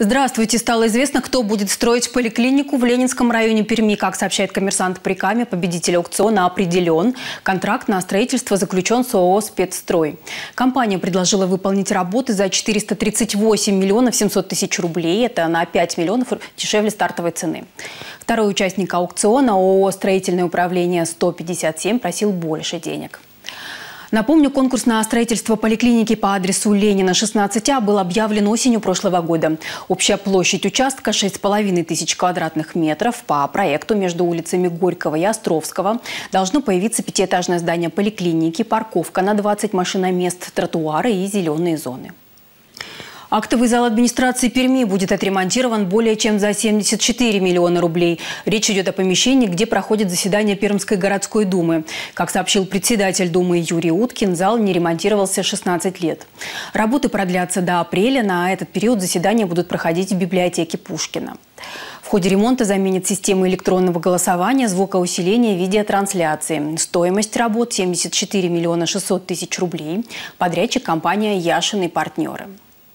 Здравствуйте. Стало известно, кто будет строить поликлинику в Ленинском районе Перми. Как сообщает «Коммерсант» при Каме, победитель аукциона определен. Контракт на строительство заключен с ООО «Спецстрой». Компания предложила выполнить работы за 438 миллионов 700 тысяч рублей. Это на 5 миллионов дешевле стартовой цены. Второй участник аукциона, ООО «Строительное управление 157», просил больше денег. Напомню, конкурс на строительство поликлиники по адресу Ленина, 16А был объявлен осенью прошлого года. Общая площадь участка – 6500 квадратных метров. По проекту между улицами Горького и Островского должно появиться пятиэтажное здание поликлиники, парковка на 20 машиномест, тротуары и зеленые зоны. Актовый зал администрации Перми будет отремонтирован более чем за 74 миллиона рублей. Речь идет о помещении, где проходит заседание Пермской городской думы. Как сообщил председатель думы Юрий Уткин, зал не ремонтировался 16 лет. Работы продлятся до апреля. На этот период заседания будут проходить в библиотеке Пушкина. В ходе ремонта заменят систему электронного голосования, звукоусиления, видеотрансляции. Стоимость работ – 74 миллиона 600 тысяч рублей. Подрядчик – компания «Яшин и партнеры».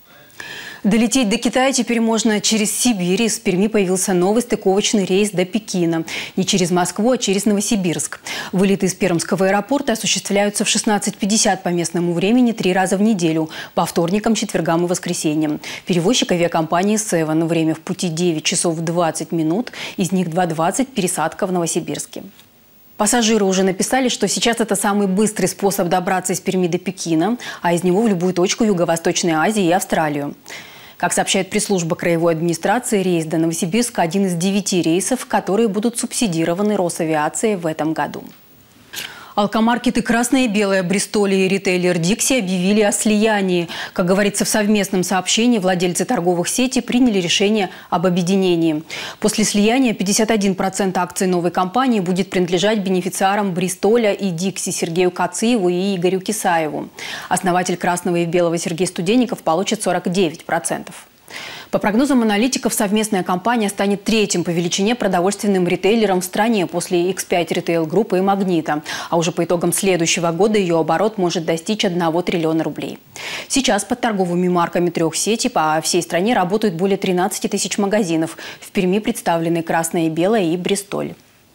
Долететь до Китая теперь можно через Сибирь. Из Перми появился новый стыковочный рейс до Пекина. Не через Москву, а через Новосибирск. Вылеты из Пермского аэропорта осуществляются в 16:50 по местному времени 3 раза в неделю. По вторникам, четвергам и воскресеньям. Перевозчик авиакомпании «Севен». Время в пути 9 часов 20 минут. Из них 2:20 пересадка в Новосибирске. Пассажиры уже написали, что сейчас это самый быстрый способ добраться из Перми до Пекина, а из него в любую точку Юго-Восточной Азии и Австралию. Как сообщает пресс-служба краевой администрации, рейс до Новосибирска – один из 9 рейсов, которые будут субсидированы Росавиацией в этом году. Алкомаркеты «Красное и белое», Бристоль и ритейлер «Дикси» объявили о слиянии. Как говорится в совместном сообщении, владельцы торговых сетей приняли решение об объединении. После слияния 51% акций новой компании будет принадлежать бенефициарам «Бристоля» и «Дикси» Сергею Кациеву и Игорю Кисаеву. Основатель «Красного и белого» Сергей Студенников получит 49%. По прогнозам аналитиков, совместная компания станет третьим по величине продовольственным ритейлером в стране после X5 ритейл-группы и «Магнита». А уже по итогам следующего года ее оборот может достичь 1 триллиона рублей. Сейчас под торговыми марками 3 сетей по всей стране работают более 13 тысяч магазинов. В Перми представлены «Красное и белое» и «Бристоль».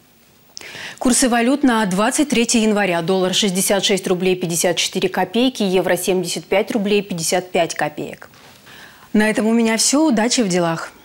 Курсы валют на 23 января. Доллар 66 рублей 54 копейки, евро 75 рублей 55 копеек. На этом у меня все. Удачи в делах.